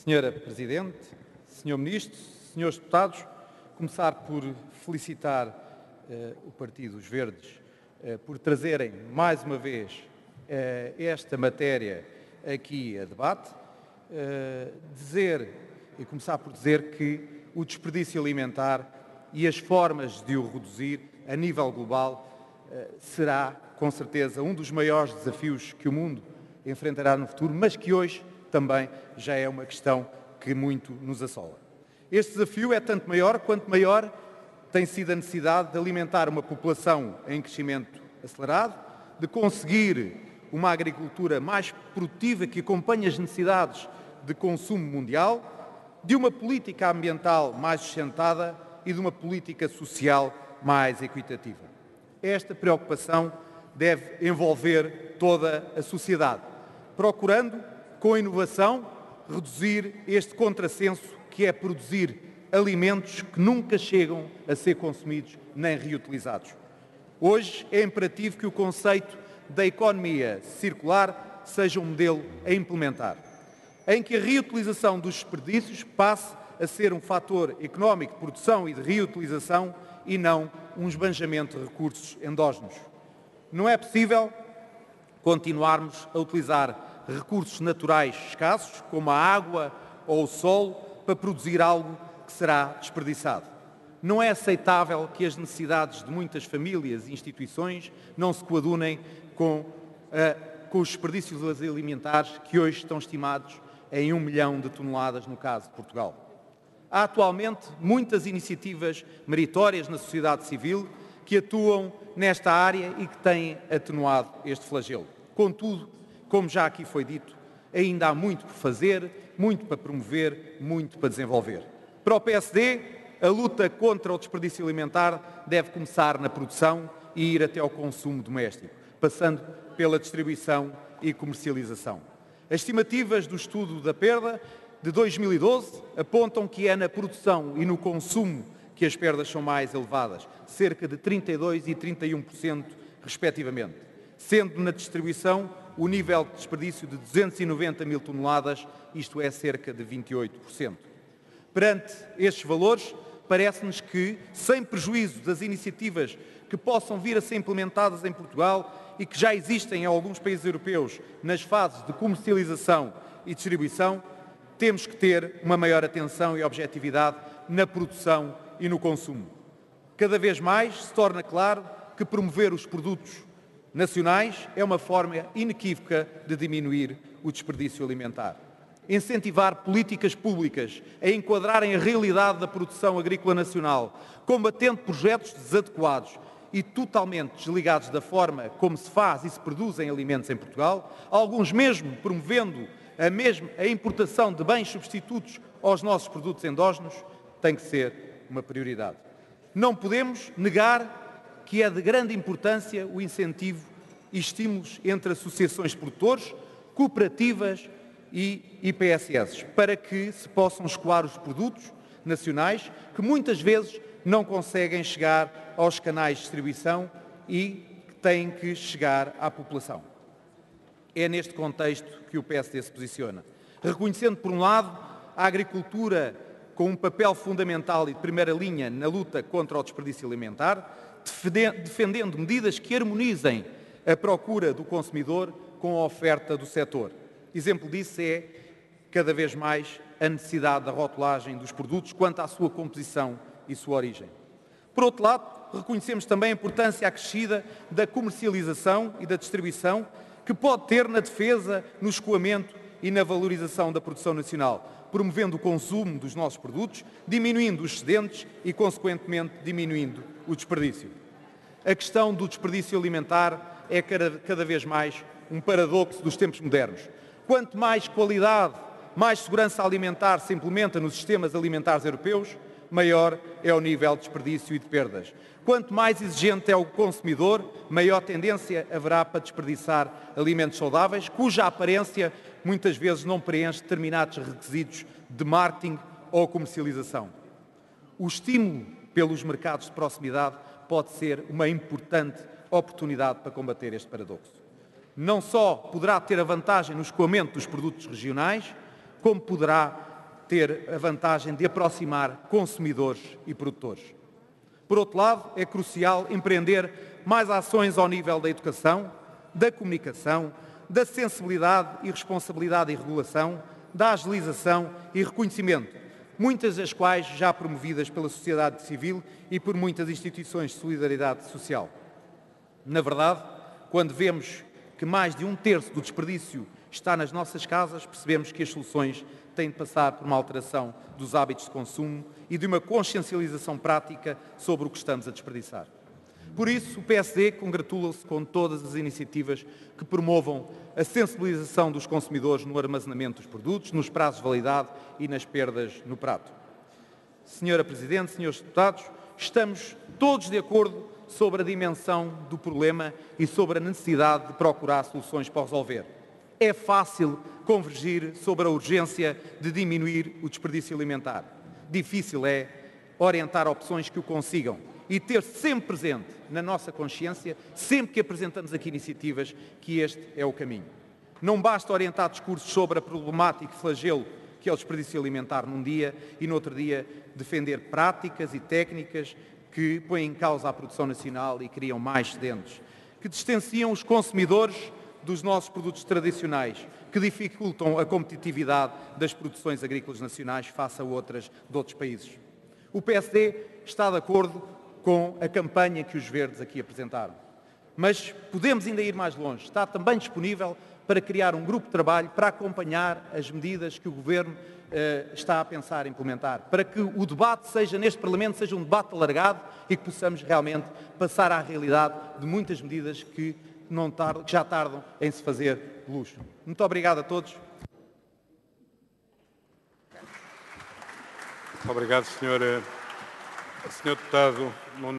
Senhora Presidente, Senhor Ministro, Senhores Deputados, começar por felicitar o Partido dos Verdes por trazerem mais uma vez esta matéria aqui a debate, começar por dizer que o desperdício alimentar e as formas de o reduzir a nível global será, com certeza, um dos maiores desafios que o mundo enfrentará no futuro, mas que hoje também já é uma questão que muito nos assola. Este desafio é tanto maior quanto maior tem sido a necessidade de alimentar uma população em crescimento acelerado, de conseguir uma agricultura mais produtiva que acompanhe as necessidades de consumo mundial, de uma política ambiental mais sustentada e de uma política social mais equitativa. Esta preocupação deve envolver toda a sociedade, procurando, com a inovação, reduzir este contrassenso que é produzir alimentos que nunca chegam a ser consumidos nem reutilizados. Hoje é imperativo que o conceito da economia circular seja um modelo a implementar, em que a reutilização dos desperdícios passe a ser um fator económico de produção e de reutilização e não um esbanjamento de recursos endógenos. Não é possível continuarmos a utilizar recursos naturais escassos, como a água ou o solo, para produzir algo que será desperdiçado. Não é aceitável que as necessidades de muitas famílias e instituições não se coadunem com os desperdícios alimentares que hoje estão estimados em 1 milhão de toneladas no caso de Portugal. Há atualmente muitas iniciativas meritórias na sociedade civil que atuam nesta área e que têm atenuado este flagelo. Contudo, como já aqui foi dito, ainda há muito por fazer, muito para promover, muito para desenvolver. Para o PSD, a luta contra o desperdício alimentar deve começar na produção e ir até ao consumo doméstico, passando pela distribuição e comercialização. As estimativas do estudo da perda de 2012 apontam que é na produção e no consumo que as perdas são mais elevadas, cerca de 32% e 31%, respectivamente, sendo na distribuição o nível de desperdício de 290 mil toneladas, isto é, cerca de 28%. Perante estes valores, parece-nos que, sem prejuízo das iniciativas que possam vir a ser implementadas em Portugal e que já existem em alguns países europeus nas fases de comercialização e distribuição, temos que ter uma maior atenção e objetividade na produção e no consumo. Cada vez mais se torna claro que promover os produtos nacionais é uma forma inequívoca de diminuir o desperdício alimentar. Incentivar políticas públicas a enquadrarem a realidade da produção agrícola nacional, combatendo projetos desadequados e totalmente desligados da forma como se faz e se produzem alimentos em Portugal, alguns mesmo promovendo a importação de bens substitutos aos nossos produtos endógenos, tem que ser uma prioridade. Não podemos negar que é de grande importância o incentivo e estímulos entre associações de produtores, cooperativas e IPSS, para que se possam escoar os produtos nacionais que muitas vezes não conseguem chegar aos canais de distribuição e que têm que chegar à população. É neste contexto que o PSD se posiciona, reconhecendo, por um lado, a agricultura com um papel fundamental e de primeira linha na luta contra o desperdício alimentar, defendendo medidas que harmonizem a procura do consumidor com a oferta do setor. Exemplo disso é, cada vez mais, a necessidade da rotulagem dos produtos quanto à sua composição e sua origem. Por outro lado, reconhecemos também a importância acrescida da comercialização e da distribuição que pode ter na defesa, no escoamento e na valorização da produção nacional, promovendo o consumo dos nossos produtos, diminuindo os excedentes e, consequentemente, diminuindo o desperdício. A questão do desperdício alimentar é cada vez mais um paradoxo dos tempos modernos. Quanto mais qualidade, mais segurança alimentar se implementa nos sistemas alimentares europeus, maior é o nível de desperdício e de perdas. Quanto mais exigente é o consumidor, maior tendência haverá para desperdiçar alimentos saudáveis, cuja aparência muitas vezes não preenche determinados requisitos de marketing ou comercialização. O estímulo pelos mercados de proximidade pode ser uma importante oportunidade para combater este paradoxo. Não só poderá ter a vantagem no escoamento dos produtos regionais, como poderá ter a vantagem de aproximar consumidores e produtores. Por outro lado, é crucial empreender mais ações ao nível da educação, da comunicação, da sensibilidade e responsabilidade e regulação, da agilização e reconhecimento, muitas das quais já promovidas pela sociedade civil e por muitas instituições de solidariedade social. Na verdade, quando vemos que mais de 1/3 do desperdício está nas nossas casas, percebemos que as soluções têm de passar por uma alteração dos hábitos de consumo e de uma consciencialização prática sobre o que estamos a desperdiçar. Por isso, o PSD congratula-se com todas as iniciativas que promovam a sensibilização dos consumidores no armazenamento dos produtos, nos prazos de validade e nas perdas no prato. Senhora Presidente, senhores deputados, estamos todos de acordo sobre a dimensão do problema e sobre a necessidade de procurar soluções para o resolver. É fácil convergir sobre a urgência de diminuir o desperdício alimentar. Difícil é orientar opções que o consigam e ter sempre presente na nossa consciência, sempre que apresentamos aqui iniciativas, que este é o caminho. Não basta orientar discursos sobre a problemática e flagelo que é o desperdício alimentar num dia e no outro dia defender práticas e técnicas que põem em causa a produção nacional e criam mais excedentes, que distanciam os consumidores dos nossos produtos tradicionais, que dificultam a competitividade das produções agrícolas nacionais face a outras de outros países. O PSD está de acordo com a campanha que os Verdes aqui apresentaram, mas podemos ainda ir mais longe. Está também disponível para criar um grupo de trabalho para acompanhar as medidas que o Governo está a pensar implementar, para que o debate neste Parlamento seja um debate alargado e que possamos realmente passar à realidade de muitas medidas que já tardam em se fazer de luxo. Muito obrigado a todos. Obrigado, Sr. Deputado.